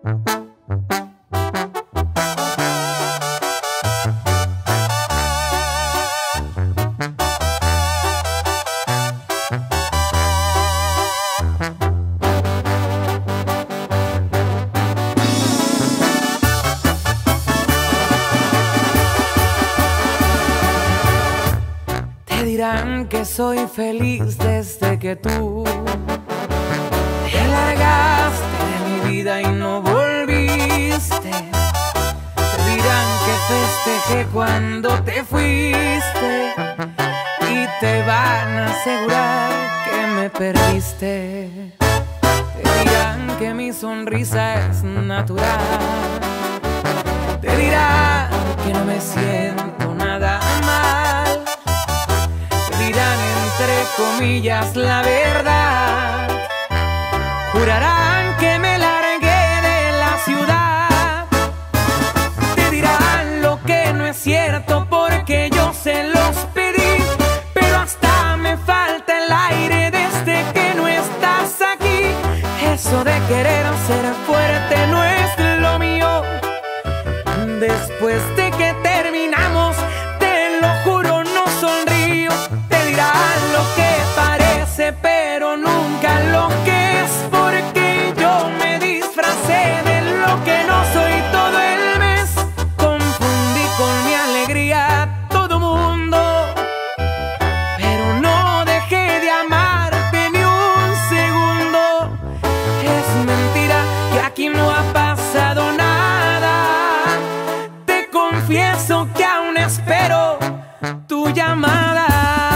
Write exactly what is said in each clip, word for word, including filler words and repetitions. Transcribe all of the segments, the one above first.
Dirán que soy feliz desde que tú te largaste de mi vida y no volviste. Te dirán que festejé cuando te fuiste y te van a asegurar que me perdiste. Te dirán que mi sonrisa es natural. Te dirán que no me siento nada mal. Dirán entre comillas la verdad. Jurarán que me largué de la ciudad. Te dirán lo que no es cierto porque yo se los pedí, pero hasta me falta el aire desde que no estás aquí. Eso de querer ser fuerte no es lo mío. Después de que terminamos, te lo juro, no sonrío. Lo que parece pero nunca lo que es, porque yo me disfracé de lo que no soy todo el mes. Confundí con mi alegría a todo mundo, pero no dejé de amarte ni un segundo. Es mentira que aquí no ha pasado nada. Te confieso que aún espero tu llamada.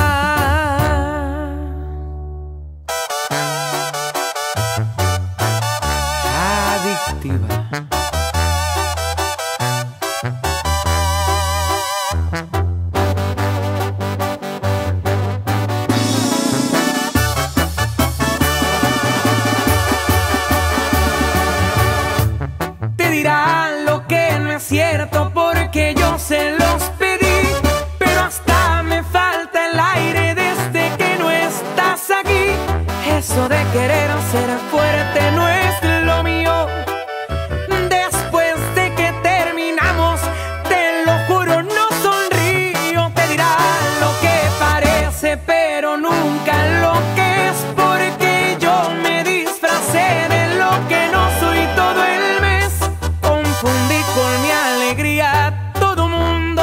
Te dirán lo que no es cierto porque yo se los pedí, pero hasta me falta el aire desde que no estás aquí. Eso de querer ser fuerte no es lo mío. Después de que terminamos, te lo juro, no sonrío. Te dirán lo que parece pero nunca lo que es, porque yo me disfracé de lo que no soy todo el mes. Confundí con mi alegría a todo mundo,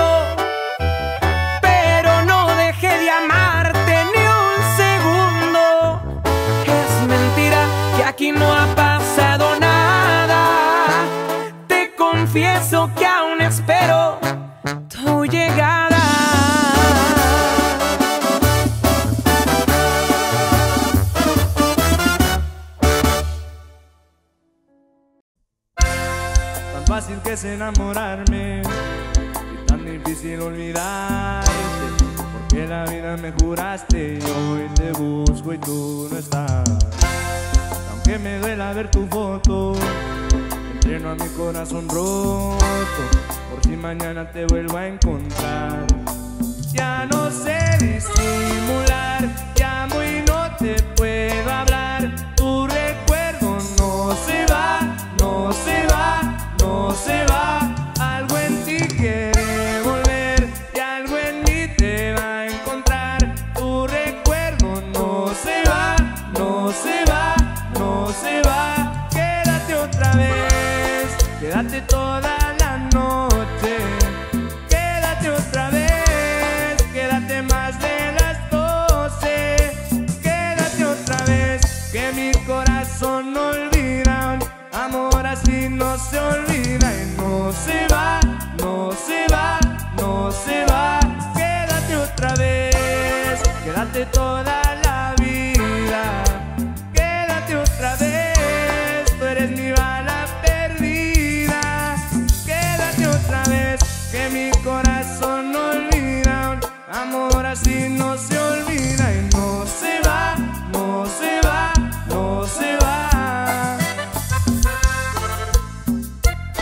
pero no dejé de amarte ni un segundo. Es mentira que aquí no ha pasado nada. Te confieso que aún espero tu llegada. Tan fácil que es enamorarme y tan difícil olvidarte, porque la vida me juraste y hoy te busco y tú no estás. Aunque me duela ver tu foto, entreno a mi corazón roto, por si mañana te vuelvo a encontrar. Ya no sé disimular, llamo y no te puedo hablar. Tu recuerdo no se va, no se va, no se va. Algo en ti quiere volver y algo en mí te va a encontrar. Tu recuerdo no se va, no se va, no se va. Quédate otra vez, quédate toda la noche. Quédate otra vez, quédate más de las doce. Quédate otra vez, que mi corazón no olvida. Amor así no se olvida y no se va, no se va, no se va. Quédate otra vez, quédate toda la vida. Quédate otra vez, tú eres mi bala perdida. Quédate otra vez, que mi corazón no olvida. Amor así no se olvida y no se va, no se va, no se va.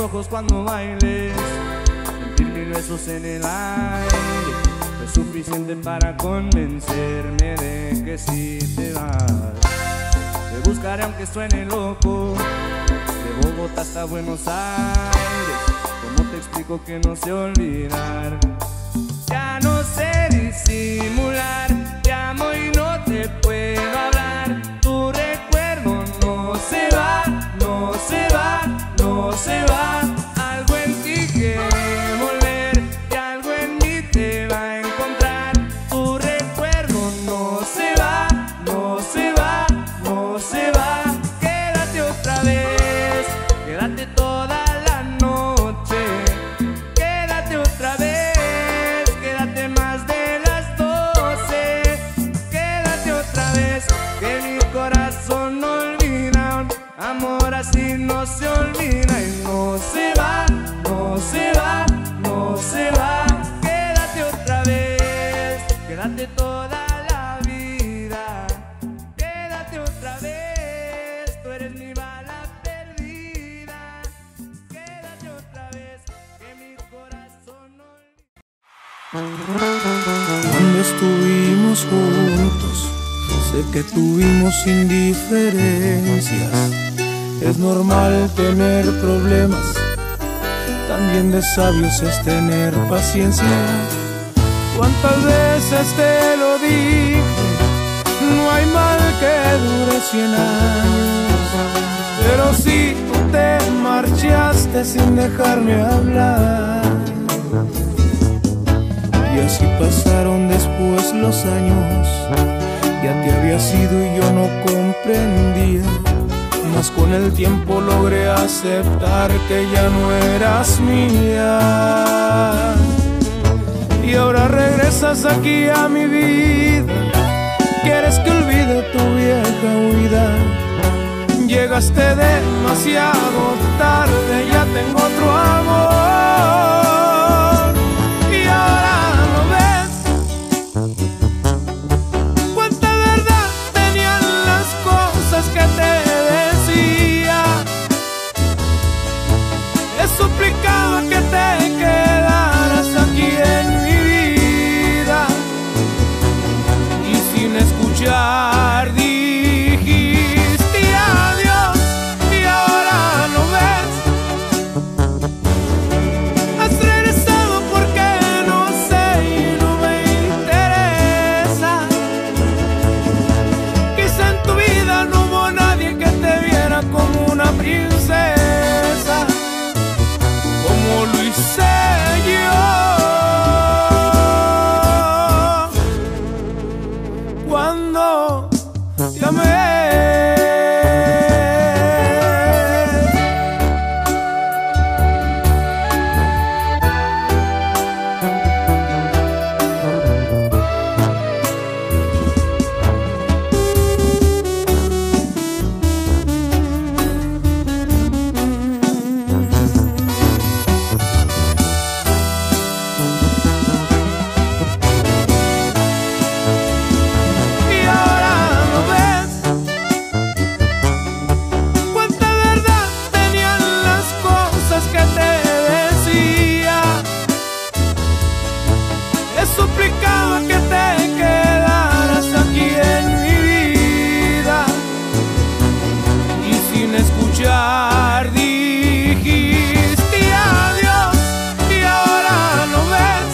ojos cuando bailes, sentir mil besos en el aire, es suficiente para convencerme de que si te vas. Te buscaré aunque suene loco, de Bogotá hasta Buenos Aires. ¿Cómo te explico que no sé olvidar? Ya no sé disimular, te amo y no te puedo hablar. Tu recuerdo no se va, no se va, no se va. Algo en ti quiere volver y algo en mí te va a encontrar. Tu recuerdo no se va, no se va, no se va. Quédate otra vez, quédate toda la noche. Quédate otra vez, quédate más de las doce. Quédate otra vez, que mi corazón no olvida. Amor así no se olvida y no se va, no se va, no se va. Quédate otra vez, quédate toda la vida. Quédate otra vez, tú eres mi bala perdida. Quédate otra vez, que mi corazón no olvida. Cuando estuvimos juntos, sé que tuvimos indiferencias. Es normal tener problemas, también de sabios es tener paciencia. Cuántas veces te lo dije, no hay mal que dure cien años. Pero si tú te marchaste sin dejarme hablar, y así pasaron después los años. Ya te habías ido y yo no comprendía, mas con el tiempo logré aceptar que ya no eras mía. Y ahora regresas aquí a mi vida, quieres que olvide tu vieja huida. Llegaste demasiado tarde, ya tengo otro amor. Y ahora no ves cuánta verdad tenían las cosas que te decía. He suplicado que te quedaras aquí en mi vida, y sin escuchar dijiste adiós. Y ahora no ves, has regresado porque no sé y no me interesa. Quizá en tu vida no hubo nadie que te viera como una princesa, como lo hice yo cuando te amé. Y ahora no ves cuánta verdad tenían las cosas que te decía. He suplicado que te quedaras aquí en mi vida, y sin escuchar dijiste adiós. Y ahora no ves,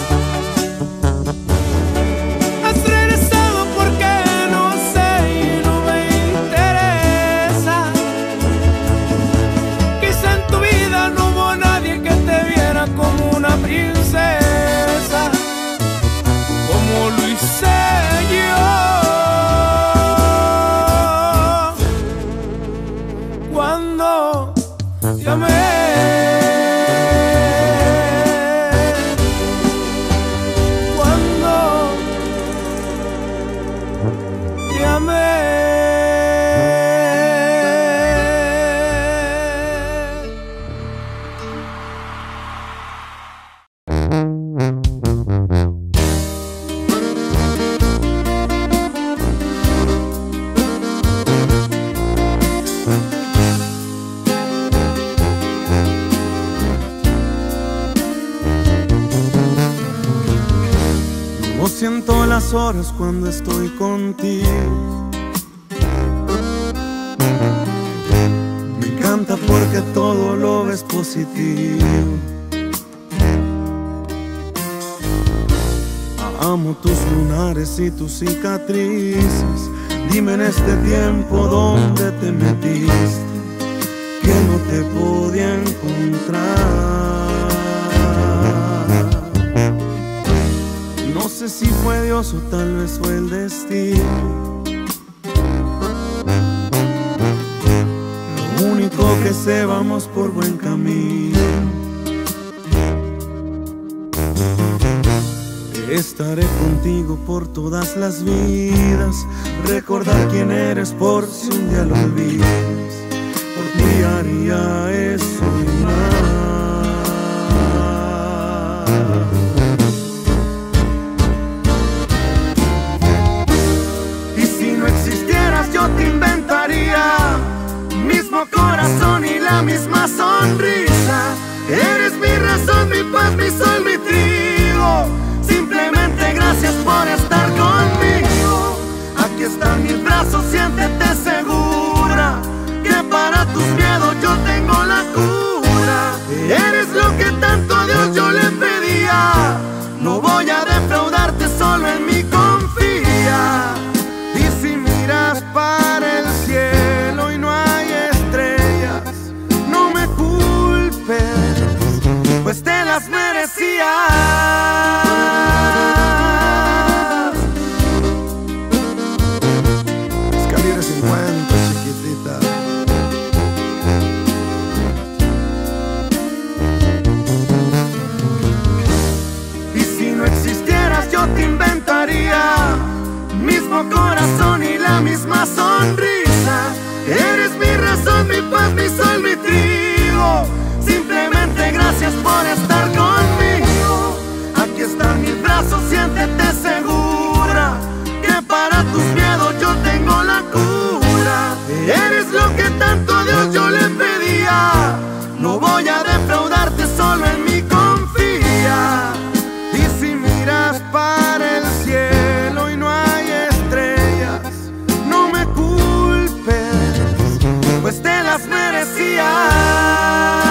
has regresado porque no sé y no me interesa. Quizá en tu vida no hubo nadie que te viera como una princesa, como lo hice yo cuando te amé. Cuando te amé. las horas cuando estoy contigo. Me encanta porque todo lo ves positivo. Amo tus lunares y tus cicatrices. Dime en este tiempo dónde te metiste, que no te podía encontrar. No sé si fue Dios o tal vez fue el destino. Lo único que sé, vamos por buen camino. Estaré contigo por todas las vidas. Recordar quién eres por si un día lo olvidas. Por ti haría eso y más. Y si no existieras yo te inventaría mismo corazón y la misma sonrisa. Eres mi razón, mi paz, mi sol, mi trigo. Simplemente gracias por estar conmigo. Aquí están mis brazos, siéntete segura que para tus miedos yo tengo la cura. Eres lo que tanto a Dios yo le pedía. No voy a defraudarte, solo en mí confía. Y si miras para el cielo y no hay estrellas, no me culpes, pues te las merecías. Mismo corazón y la misma sonrisa. Eres mi razón, mi paz, mi sol, mi trigo. Simplemente gracias por estar conmigo. Aquí están mis brazos, siéntete segura que para tus miedos yo tengo la cura. Eres lo que tanto a Dios yo le pedía. No voy a defraudarte, solo en mí confía. Y si miras para el cielo y no hay estrellas, no me culpes, pues te las merecías.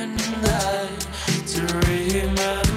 night to remember.